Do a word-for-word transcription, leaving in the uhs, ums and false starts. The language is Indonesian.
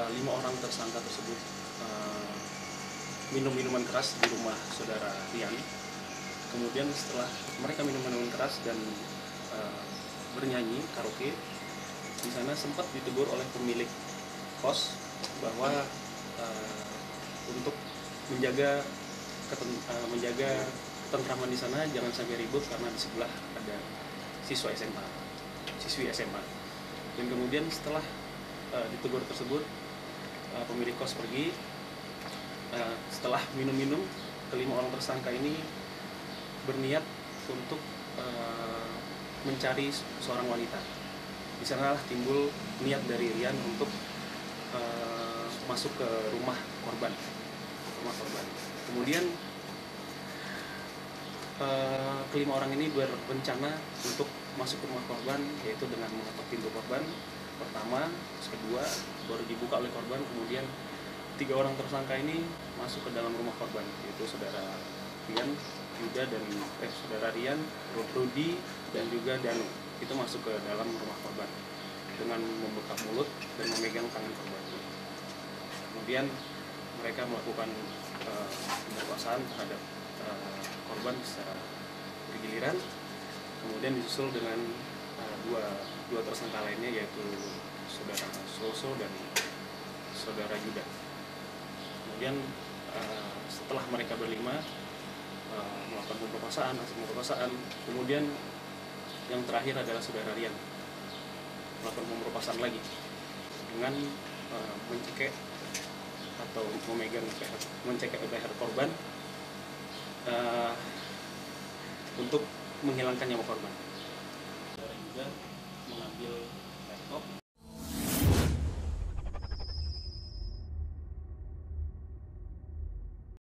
lima orang tersangka tersebut uh, minum minuman keras di rumah saudara Rian. Kemudian setelah mereka minum minuman keras dan uh, bernyanyi karaoke, di sana sempat ditegur oleh pemilik kos bahwa uh, untuk menjaga keten, uh, menjaga ketentraman di sana jangan sampai ribut karena di sebelah ada siswa S M A, siswi S M A. Dan kemudian setelah uh, ditegur tersebut, uh, pemilik kos pergi. Uh, setelah minum-minum, kelima orang tersangka ini berniat untuk uh, mencari seorang wanita. Di sanalah timbul niat dari Rian untuk uh, masuk ke rumah korban, rumah korban. Kemudian uh, kelima orang ini berencana untuk masuk ke rumah korban, yaitu dengan mengetok pintu korban pertama, kedua, baru dibuka oleh korban. Kemudian tiga orang tersangka ini masuk ke dalam rumah korban, yaitu saudara Rian, Yuda dan eh, saudara Rian, Rudi dan juga Danu. Itu masuk ke dalam rumah korban dengan membuka mulut dan memegang tangan korban. Kemudian mereka melakukan uh, pemerkosaan terhadap uh, korban secara bergiliran. Kemudian disusul dengan uh, dua dua tersangka lainnya, yaitu saudara Soso dan saudara Yuda. Kemudian uh, setelah mereka berlima uh, melakukan pemerkosaan, pemerkosaan, kemudian yang terakhir adalah saudara Rian melakukan pemerkosaan lagi dengan uh, mencekik atau memegang leher, mencekik leher korban uh, untuk menghilangkan nyawa korban. Saudara juga mengambil laptop